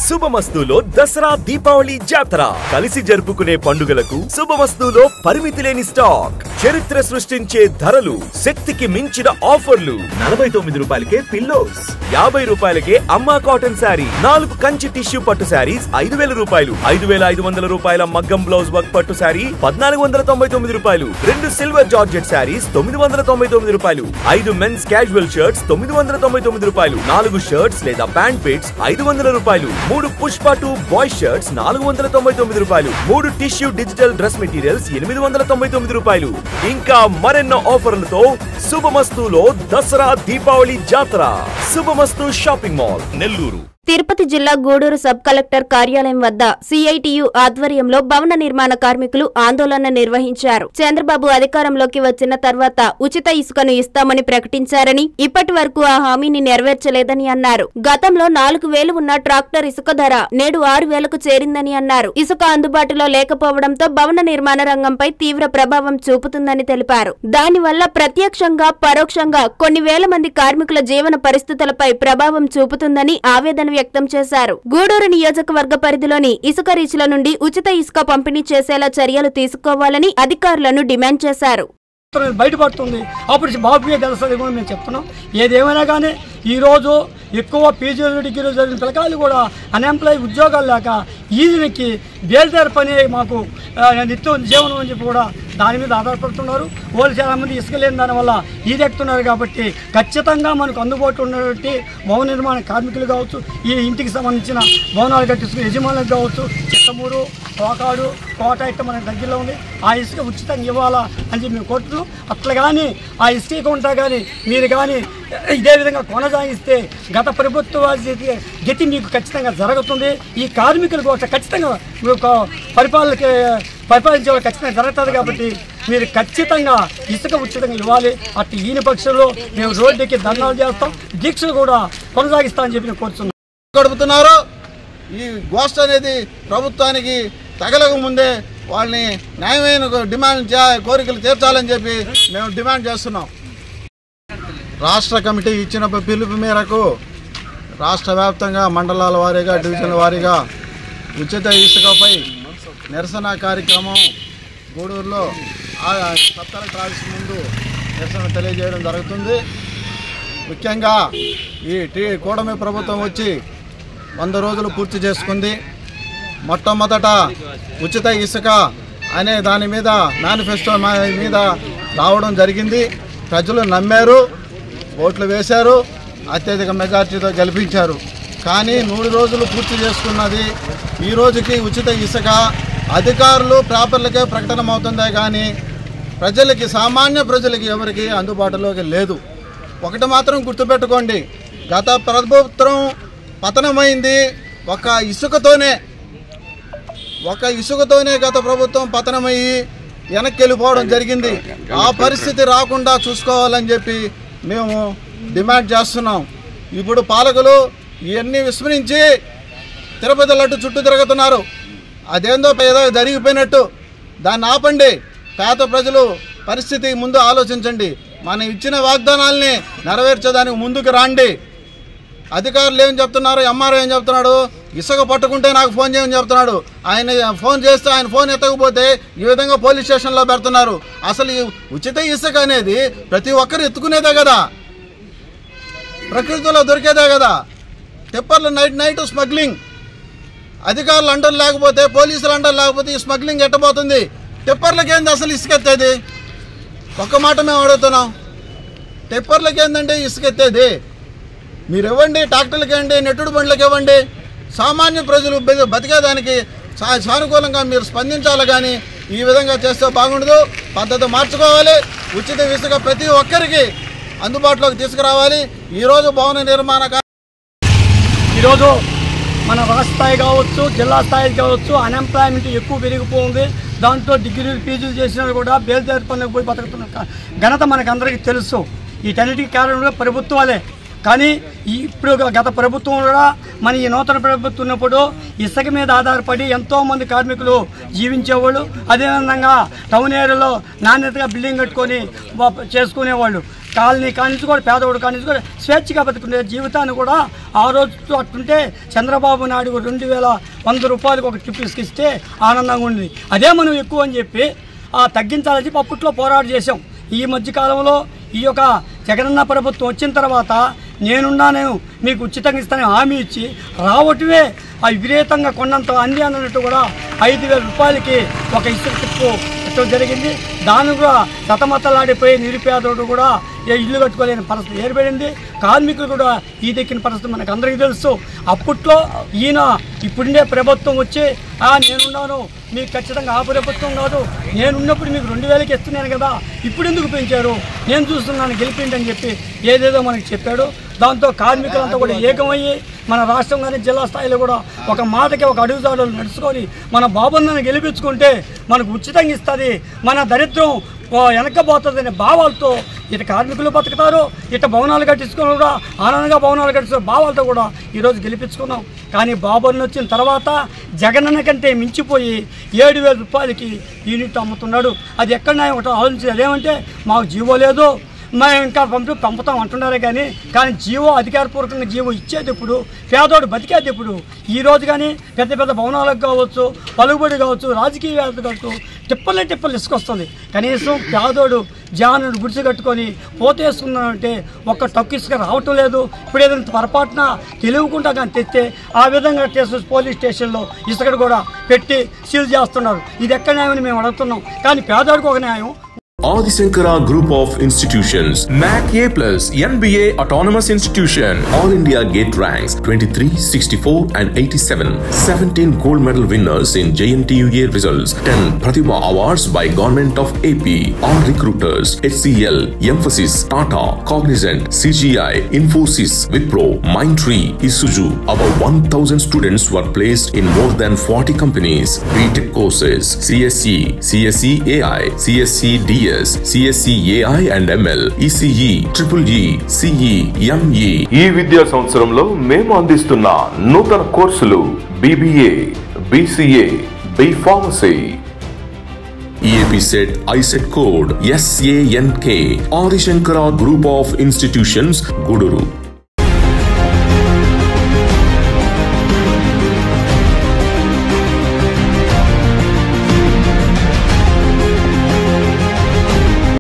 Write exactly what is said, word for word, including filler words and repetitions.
శుభమస్తులో దసరా దీపావళి జాతర కలిసి జరుపుకునే పండుగలకు శుభమస్తులో పరిమితి లేని స్టాక్, చరిత్ర సృష్టించే ధరలు, శక్తికి మించిన ఆఫర్లు. నలభై తొమ్మిది రూపాయలకే పిల్లోస్, యాభై రూపాయలకే అమ్మా కాటన్ శారీ, నాలుగు కంచి టిష్యూ పట్టు శారీస్ ఐదు వేల రూపాయలు, ఐదు వేల ఐదు వందల రూపాయల మగ్గం బ్లౌజ్ వర్క్ పట్టు శారీ పద్నాలుగు వందల తొంభై తొమ్మిది రూపాయలు, రెండు సిల్వర్ జార్జెట్ శారీస్ తొమ్మిది వందల తొంభై తొమ్మిది రూపాయలు, ఐదు మెన్స్ క్యాజువల్ షర్ట్స్ తొమ్మిది వందల తొంభై తొమ్మిది రూపాయలు, నాలుగు షర్ట్స్ లేదా ప్యాంట్ పిట్స్ ఐదు వందల రూపాయలు, మూడు పుష్ప టూ బాయ్ షర్ట్స్ నాలుగు వందల తొంభై తొమ్మిది రూపాయలు, మూడు టిష్యూ డిజిటల్ డ్రెస్ మెటీరియల్స్ ఎనిమిది వందల తొంభై తొమ్మిది రూపాయలు. ఇంకా మరెన్నో ఆఫర్లతో శుభమస్తులో దసరా దీపావళి జాతర. శుభమస్తు షాపింగ్ మాల్, నెల్లూరు. తిరుపతి జిల్లా గూడూరు సబ్ కలెక్టర్ కార్యాలయం వద్ద సిఐటియు ఆధ్వర్యంలో భవన నిర్మాణ కార్మికులు ఆందోళన నిర్వహించారు. చంద్రబాబు అధికారంలోకి వచ్చిన తర్వాత ఉచిత ఇసుకను ఇస్తామని ప్రకటించారని, ఇప్పటి వరకు ఆ హామీని నెరవేర్చలేదని అన్నారు. గతంలో నాలుగు వేలు ఉన్న ట్రాక్టర్ ఇసుక ధర నేడు ఆరు వేలకు చేరిందని అన్నారు. ఇసుక అందుబాటులో లేకపోవడంతో భవన నిర్మాణ రంగంపై తీవ్ర ప్రభావం చూపుతుందని తెలిపారు. దానివల్ల ప్రత్యక్షంగా పరోక్షంగా కొన్ని వేల మంది కార్మికుల జీవన పరిస్థితులపై ప్రభావం చూపుతుందని ఆవేదన వ్యక్తం చేశారు. గూడూరు నియోజకవర్గ పరిధిలోని ఇసుక రీచ్ల నుండి ఉచిత ఇసుక పంపిణీ చేసేలా చర్యలు తీసుకోవాలని అధికారులను డిమాండ్ చేశారు. బయటపడుతుంది అప్పుడు బాబుయే తెలుస్తుంది కూడా మేము చెప్తున్నాం. ఏదేమైనా కానీ ఈరోజు ఎక్కువ పీజీలు డిగ్రీలు జరిగిన పిల్లకాయలు కూడా అన్ఎంప్లాయ్ ఉద్యోగాలు లేక ఈదినికి బేల్దారి పని మాకు నిత్యం జీవనం అని చెప్పి కూడా దాని మీద ఆధారపడుతున్నారు. వాళ్ళు చాలామంది ఇసుక లేని దానివల్ల ఈదెక్కుతున్నారు. కాబట్టి ఖచ్చితంగా మనకు అందుబాటులో ఉన్నటువంటి భవన నిర్మాణ కార్మికులు కావచ్చు, ఈ ఇంటికి సంబంధించిన భవనాలు కట్టించుకునే యజమానులకు కావచ్చు, చిత్తమూరు, కోకాడు, కోట ఇట్ట మనకు దగ్గరలో ఉంది. ఆ ఇసుక ఉచితంగా ఇవ్వాలా అని చెప్పి మేము కోరుతున్నాం. అట్లా కానీ ఆ ఇసుక ఉంటా కానీ మీరు కానీ ఇదే విధంగా కొనసాగిస్తే గత ప్రభుత్వ గతి మీకు ఖచ్చితంగా జరుగుతుంది. ఈ కార్మికులు కూడా ఖచ్చితంగా పరిపాలనకి పరిపాలించే వాళ్ళు ఖచ్చితంగా జరుగుతుంది. కాబట్టి మీరు ఖచ్చితంగా ఇసుక ఉచితంగా ఇవ్వాలి. అటు ఈయన పక్షంలో మేము రోడ్డుకి ధర్నాలు చేస్తాం, దీక్షలు కూడా కొనసాగిస్తామని చెప్పి నేను కోరుతున్నాం. గడుపుతున్నారు. ఈ గోష్ఠ అనేది ప్రభుత్వానికి తగలక ముందే వాళ్ళని న్యాయమైన డిమాండ్ కోరికలు తీర్చాలని చెప్పి మేము డిమాండ్ చేస్తున్నాం. రాష్ట్ర కమిటీ ఇచ్చిన పిలుపు మేరకు రాష్ట్ర వ్యాప్తంగా మండలాల వారీగా, డివిజన్ల వారీగా ఉచిత ఇసుకపై నిరసన కార్యక్రమం గూడూరులో సబ్ కలెక్టర్ ఆఫీస్ ముందు నిరసన తెలియజేయడం జరుగుతుంది. ముఖ్యంగా ఈ టీ కూటమి ప్రభుత్వం వచ్చి వంద రోజులు పూర్తి చేసుకుంది. మొట్టమొదట ఉచిత ఇసుక అనే దాని మీద మేనిఫెస్టో మీద రావడం జరిగింది. ప్రజలు నమ్మారు, ఓట్లు వేశారు, అత్యధిక మెజార్టీతో గెలిపించారు. కానీ మూడు రోజులు పూర్తి చేసుకున్నది ఈ రోజుకి ఉచిత ఇసుక అధికారులు పేపర్లకే ప్రకటన అవుతుందే కానీ ప్రజలకి, సామాన్య ప్రజలకి ఎవరికి అందుబాటులోకి లేదు. ఒకటి మాత్రం గుర్తుపెట్టుకోండి, గత ప్రభుత్వం పతనమైంది ఒక ఇసుకతోనే ఒక ఇసుకతోనే గత ప్రభుత్వం పతనమయ్యి వెనక్కి వెళ్ళిపోవడం జరిగింది. ఆ పరిస్థితి రాకుండా చూసుకోవాలని చెప్పి మేము డిమాండ్ చేస్తున్నాం. ఇప్పుడు పాలకులు ఇవన్నీ విస్మరించి తిరుపతి లడ్డు చుట్టూ తిరుగుతున్నారు. అదేందో ఏదో జరిగిపోయినట్టు దాన్ని ఆపండి. పేద ప్రజలు పరిస్థితి ముందు ఆలోచించండి. మనం ఇచ్చిన వాగ్దానాల్ని నెరవేర్చేదానికి ముందుకు రాండి. అధికారులు ఏం చెప్తున్నారు, ఎంఆర్ఓ ఏం చెప్తున్నాడు, ఇసుక పట్టుకుంటే నాకు ఫోన్ చేయమని చెప్తున్నాడు. ఆయన ఫోన్ చేస్తే ఆయన ఫోన్ ఎత్తకపోతే ఈ విధంగా పోలీస్ స్టేషన్లో పెడుతున్నారు. అసలు ఈ ఉచిత ఇసుక అనేది ప్రతి ఒక్కరు ఎత్తుకునేదే కదా, ప్రకృతిలో దొరికేదే కదా. టిప్పర్లు నైట్ నైట్ స్మగ్లింగ్, అధికారులు అండర్ లేకపోతే, పోలీసులు అండర్ లేకపోతే ఈ స్మగ్లింగ్ ఎట్టబోతుంది? టిప్పర్లకి ఏంది అసలు ఇసుకెత్తేది? ఒక్క మాట మేము అడుగుతున్నాం, టిప్పర్లకి ఏంటంటే ఇసుకెత్తేది? మీరు ఇవ్వండి, ట్రాక్టర్లకి ఇవ్వండి, నెట్టుడు బండ్లకి ఇవ్వండి. సామాన్య ప్రజలు బతికేదానికి సానుకూలంగా మీరు స్పందించాలి. కానీ ఈ విధంగా చేస్తే బాగుండదు. పద్ధతి మార్చుకోవాలి. ఉచిత ఇసుక ప్రతి ఒక్కరికి అందుబాటులోకి తీసుకురావాలి. ఈరోజు భవన నిర్మాణ ఈరోజు మన రాష్ట్ర స్థాయి కావచ్చు, జిల్లా స్థాయి కావచ్చు, అన్ఎంప్లాయ్మెంట్ ఎక్కువ పెరిగిపోతుంది. దాంట్లో డిగ్రీలు పీజీలు చేసినా కూడా బేల్దారి పనులకు పోయి బతుకుతున్న ఘనత మనకు అందరికీ తెలుసు. వీటన్నిటికీ కారణంగా ప్రభుత్వాలే. కానీ ఇప్పుడు గత ప్రభుత్వం కూడా మన ఈ నూతన ప్రభుత్వం ఉన్నప్పుడు ఇసుక మీద ఆధారపడి ఎంతోమంది కార్మికులు జీవించేవాళ్ళు. అదేవిధంగా టౌన్ ఏరియాలో నాణ్యతగా బిల్డింగ్ కట్టుకొని చేసుకునేవాళ్ళు. కాలనీ కానించి కూడా పేదవాడు కానించి కూడా స్వేచ్ఛగా బతుకునే జీవితాన్ని కూడా ఆ రోజు అట్టుంటే చంద్రబాబు నాయుడు రెండు వేల వంద రూపాయలకు ఒక ట్రిప్ ఇస్తే ఆనందంగా ఉంది. అదే మనం ఎక్కువ అని చెప్పి తగ్గించాలని చెప్పి అప్పట్లో పోరాటం చేసాం. ఈ మధ్యకాలంలో ఈ యొక్క జగనన్న ప్రభుత్వం వచ్చిన తర్వాత నేనున్నా నేను మీకు ఉచితంగా ఇస్తానని హామీ ఇచ్చి రావటమే ఆ విపరీతంగా కొన్నంత అంది అన్నట్టు కూడా ఐదు వేల రూపాయలకి ఒక ఇసుక ట్రిప్పు పెట్టడం జరిగింది. దాన్ని కూడా సతమతలాడిపోయి నిరుపేదోడు కూడా ఇల్లు కట్టుకోలేని పరిస్థితి ఏర్పడింది. కార్మికులు కూడా ఈ దక్కిన పరిస్థితి మనకు అందరికీ తెలుసు. అప్పట్లో ఈయన ఇప్పుడుండే ప్రభుత్వం వచ్చి నేనున్నాను మీకు ఖచ్చితంగా ఆ ప్రభుత్వం కాదు, నేనున్నప్పుడు మీకు రెండు వేలకి ఇస్తున్నాను కదా, ఇప్పుడు ఎందుకు పెంచారు, నేను చూస్తున్నాను గెలిపిండి అని చెప్పి ఏదేదో మనకి చెప్పాడు. దాంతో కార్మికులంతా కూడా ఏకమయ్యి మన రాష్ట్రం కానీ జిల్లా స్థాయిలో కూడా ఒక మాటకి ఒక అడుగుజాడలు నడుచుకొని మన బాబన్నను గెలిపించుకుంటే మనకు ఉచితంగా ఇస్తుంది, మన దరిద్రం వెనకపోతుందనే భావాలతో ఇటు కార్మికులు బతుకుతారు, ఇటు భవనాలు కట్టించుకుని కూడా ఆనందంగా భవనాలు కట్టించుకున్న భావాలతో కూడా ఈరోజు గెలిపించుకున్నాం. కానీ బాబుని వచ్చిన తర్వాత జగనన్న కంటే మించిపోయి ఏడు వేల రూపాయలకి యూనిట్ అమ్ముతున్నాడు. అది ఎక్కడ ఒకటి ఆలోచించేది అదేమంటే మాకు జీవో లేదు, మేము ఇంకా పంపి పంపుతాం అంటున్నారే కానీ కానీ జీవో అధికారపూర్వకంగా జీవో ఇచ్చేది ఇప్పుడు, పేదోడు బతికేది ఇప్పుడు. ఈరోజు కానీ పెద్ద పెద్ద భవనాలకు కావచ్చు, పలుకుబడి కావచ్చు, రాజకీయ వ్యాధి కావచ్చు, టిప్పలే టిప్పలు ఇసుకొస్తుంది. కనీసం పేదోడు జానుడు గుడిసి కట్టుకొని పోతేసుకున్నాడంటే ఒక్క టక్కు ఇసుక రావటం లేదు. ఇప్పుడు ఏదైనా పొరపాటున తెలియకుండా కానీ తెస్తే ఆ విధంగా పోలీస్ స్టేషన్లో ఇసుకడు కూడా పెట్టి సీల్ చేస్తున్నారు. ఇది ఎక్కడ న్యాయమని మేము అడుగుతున్నాం. కానీ పేదోడికి ఒక న్యాయం. Adi Shankara Group of Institutions, M A C A plus, N B A Autonomous Institution, All India Gate ranks twenty-three, sixty-four and eighty-seven, seventeen gold medal winners in J N T U A results, ten Pratibha Awards by Government of A P, all recruiters, H C L, Emphasis, Tata, Cognizant, C G I, Infosys, Wipro, Mindtree, Isuzu. About one thousand students were placed in more than forty companies. B Tech courses, C S E, C S E A I, C S E D S, C S E A I and M L, E C E, Triple E, C E, M E. ఈ విద్యా సంవత్సరంలో మేము అందిస్తున్న నూతన కోర్సులు B B A, B C A, B Pharmacy. E A P set I set code S A N K. Adi Shankara Group of Institutions, Guduru.